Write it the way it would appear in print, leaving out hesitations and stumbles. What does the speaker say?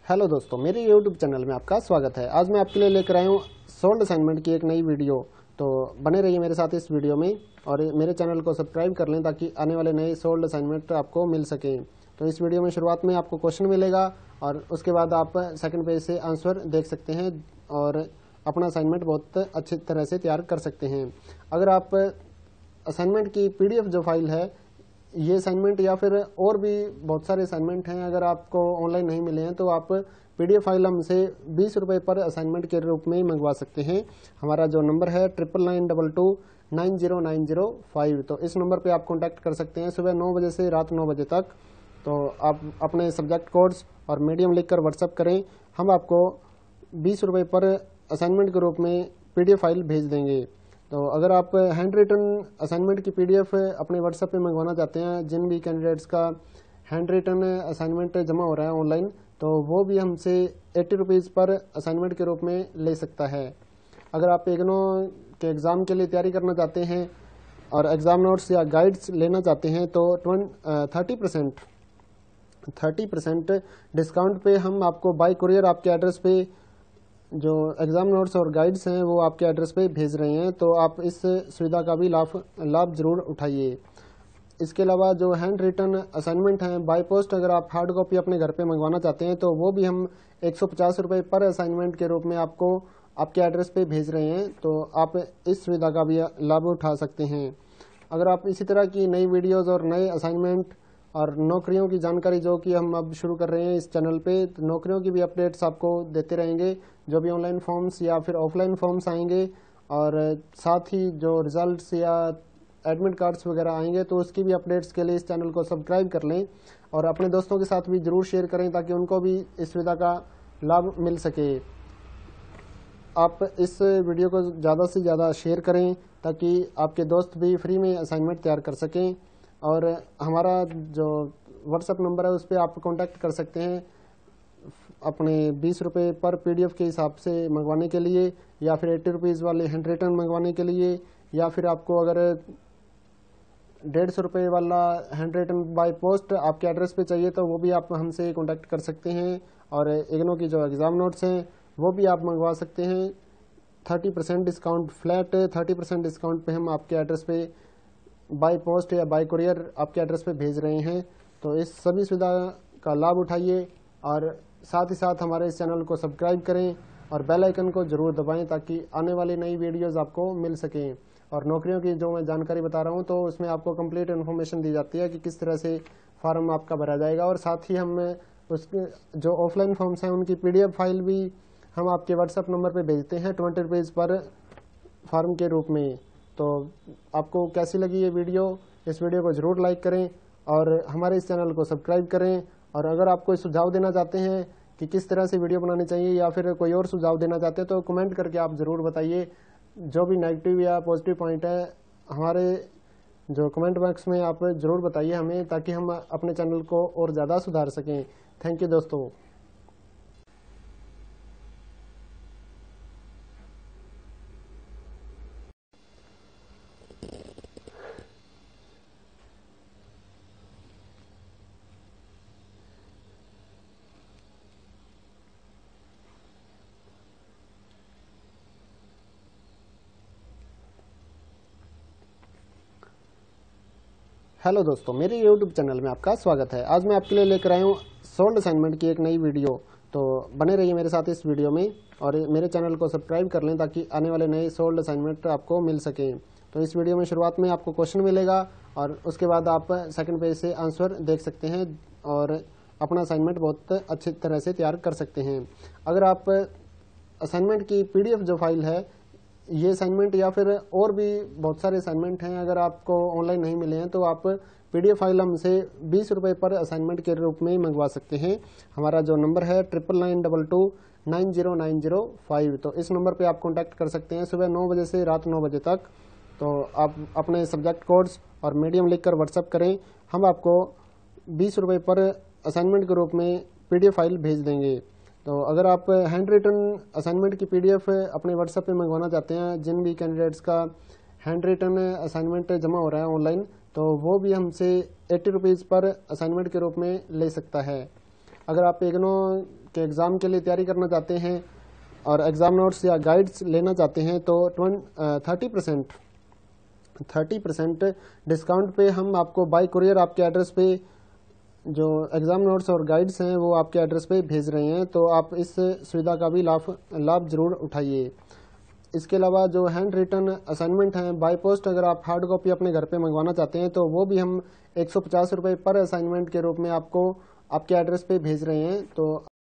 Hello दोस्तों, मेरे YouTube channel में आपका स्वागत है। आज मैं आपके लिए लेकर आया हूँ सोल्ड असाइनमेंट की एक नई वीडियो। तो बने रहिए मेरे साथ इस वीडियो में और मेरे चैनल को सब्सक्राइब कर लें ताकि आने वाले नए सोल्ड असाइनमेंट आपको मिल सकें। तो इस वीडियो में शुरुआत में आपको क्वेश्चन मिलेगा और उसके बाद आप सेकंड पेज से आंसर देख सकते हैं और अपना असाइनमेंट बहुत अच्छी तरह से तैयार कर सकते हैं। अगर आप असाइनमेंट की PDF जो फाइल है, ये असाइनमेंट या फिर और भी बहुत सारे असाइनमेंट हैं, अगर आपको ऑनलाइन नहीं मिले हैं तो आप PDF फाइल हमसे 20 रुपये पर असाइनमेंट के रूप में मंगवा सकते हैं। हमारा जो नंबर है 9992290905, तो इस नंबर पे आप कांटेक्ट कर सकते हैं सुबह 9 बजे से रात 9 बजे तक। तो आप अपने सब्जेक्ट कोड्स और मीडियम लिखकर व्हाट्सअप करें, हम आपको 20 रुपये पर असाइनमेंट के रूप में PDF फाइल भेज देंगे। तो अगर आप हैंड रिटन असाइनमेंट की PDF अपने व्हाट्सएप पे मंगवाना चाहते हैं, जिन भी कैंडिडेट्स का हैंड रिटन असाइनमेंट जमा हो रहा है ऑनलाइन, तो वो भी हमसे 80 रुपीज़ पर असाइनमेंट के रूप में ले सकता है। अगर आप इग्नो के एग्ज़ाम के लिए तैयारी करना चाहते हैं और एग्ज़ाम नोट्स या गाइड्स लेना चाहते हैं तो 30% डिस्काउंट पे हम आपको बाय कुरियर आपके एड्रेस पे जो एग्ज़ाम नोट्स और गाइड्स हैं वो आपके एड्रेस पे भेज रहे हैं। तो आप इस सुविधा का भी लाभ जरूर उठाइए। इसके अलावा जो हैंड रिटन असाइनमेंट हैं बाय पोस्ट, अगर आप हार्ड कॉपी अपने घर पे मंगवाना चाहते हैं तो वो भी हम 150 रुपये पर असाइनमेंट के रूप में आपको आपके एड्रेस पे भेज रहे हैं। तो आप इस सुविधा का भी लाभ उठा सकते हैं। अगर आप इसी तरह की नई वीडियोज़ और नए असाइनमेंट और नौकरियों की जानकारी जो कि हम अब शुरू कर रहे हैं इस चैनल पे, तो नौकरियों की भी अपडेट्स आपको देते रहेंगे। जो भी ऑनलाइन फॉर्म्स या फिर ऑफलाइन फॉर्म्स आएंगे और साथ ही जो रिजल्ट्स या एडमिट कार्ड्स वगैरह आएंगे, तो उसकी भी अपडेट्स के लिए इस चैनल को सब्सक्राइब कर लें और अपने दोस्तों के साथ भी ज़रूर शेयर करें ताकि उनको भी इस सुविधा का लाभ मिल सके। आप इस वीडियो को ज़्यादा से ज़्यादा शेयर करें ताकि आपके दोस्त भी फ्री में असाइनमेंट तैयार कर सकें। और हमारा जो व्हाट्सएप नंबर है उस पर आप कांटेक्ट कर सकते हैं अपने 20 रुपये पर PDF के हिसाब से मंगवाने के लिए, या फिर 80 रुपीज़ वाले हैंड रिटन मंगवाने के लिए, या फिर आपको अगर 150 रुपये वाला हैंड रिटन बाय पोस्ट आपके एड्रेस पे चाहिए तो वो भी आप हमसे कांटेक्ट कर सकते हैं। और इग्नो की जो एग्ज़ाम नोट्स हैं वो भी आप मंगवा सकते हैं। 30% डिस्काउंट, फ्लैट 30% डिस्काउंट पे हम आपके एड्रेस पे बाय पोस्ट या बाय कुरियर आपके एड्रेस पे भेज रहे हैं। तो इस सभी सुविधा का लाभ उठाइए और साथ ही साथ हमारे इस चैनल को सब्सक्राइब करें और बेल आइकन को जरूर दबाएं ताकि आने वाली नई वीडियोस आपको मिल सकें। और नौकरियों की जो मैं जानकारी बता रहा हूं तो उसमें आपको कंप्लीट इन्फॉर्मेशन दी जाती है कि किस तरह से फॉर्म आपका भरा जाएगा। और साथ ही हम उसके जो ऑफलाइन फॉर्म्स हैं उनकी PDF फाइल भी हम आपके व्हाट्सएप नंबर पर भेजते हैं 20 रुपीज़ पर फॉर्म के रूप में। तो आपको कैसी लगी ये वीडियो? इस वीडियो को ज़रूर लाइक करें और हमारे इस चैनल को सब्सक्राइब करें। और अगर आप कोई सुझाव देना चाहते हैं कि किस तरह से वीडियो बनानी चाहिए या फिर कोई और सुझाव देना चाहते हैं तो कमेंट करके आप ज़रूर बताइए। जो भी नेगेटिव या पॉजिटिव पॉइंट है हमारे जो कमेंट बॉक्स में आप ज़रूर बताइए हमें, ताकि हम अपने चैनल को और ज़्यादा सुधार सकें। थैंक यू दोस्तों। हेलो दोस्तों, मेरे यूट्यूब चैनल में आपका स्वागत है। आज मैं आपके लिए लेकर आया हूँ सोल्ड असाइनमेंट की एक नई वीडियो। तो बने रहिए मेरे साथ इस वीडियो में और मेरे चैनल को सब्सक्राइब कर लें ताकि आने वाले नए सोल्ड असाइनमेंट आपको मिल सकें। तो इस वीडियो में शुरुआत में आपको क्वेश्चन मिलेगा और उसके बाद आप सेकंड पेज से आंसर देख सकते हैं और अपना असाइनमेंट बहुत अच्छी तरह से तैयार कर सकते हैं। अगर आप असाइनमेंट की PDF जो फाइल है, ये असाइनमेंट या फिर और भी बहुत सारे असाइनमेंट हैं, अगर आपको ऑनलाइन नहीं मिले हैं तो आप PDF फाइल हमसे 20 रुपये पर असाइनमेंट के रूप में मंगवा सकते हैं। हमारा जो नंबर है 9992290905, तो इस नंबर पे आप कांटेक्ट कर सकते हैं सुबह 9 बजे से रात 9 बजे तक। तो आप अपने सब्जेक्ट कोड्स और मीडियम लिखकर व्हाट्सअप करें, हम आपको 20 रुपये पर असाइनमेंट के रूप में PDF फाइल भेज देंगे। तो अगर आप हैंड रिटन असाइनमेंट की PDF अपने व्हाट्सएप पे मंगवाना चाहते हैं, जिन भी कैंडिडेट्स का हैंड रिटन असाइनमेंट जमा हो रहा है ऑनलाइन, तो वो भी हमसे 80 रुपीज़ पर असाइनमेंट के रूप में ले सकता है। अगर आप इग्नो के एग्ज़ाम के लिए तैयारी करना चाहते हैं और एग्ज़ाम नोट्स या गाइड्स लेना चाहते हैं तो 30% डिस्काउंट पे हम आपको बाय कुरियर आपके एड्रेस पे जो एग्ज़ाम नोट्स और गाइड्स हैं वो आपके एड्रेस पे भेज रहे हैं। तो आप इस सुविधा का भी लाभ ज़रूर उठाइए। इसके अलावा जो हैंड रिटन असाइनमेंट हैं बाय पोस्ट, अगर आप हार्ड कॉपी अपने घर पे मंगवाना चाहते हैं तो वो भी हम 150 रुपये पर असाइनमेंट के रूप में आपको आपके एड्रेस पे भेज रहे हैं। तो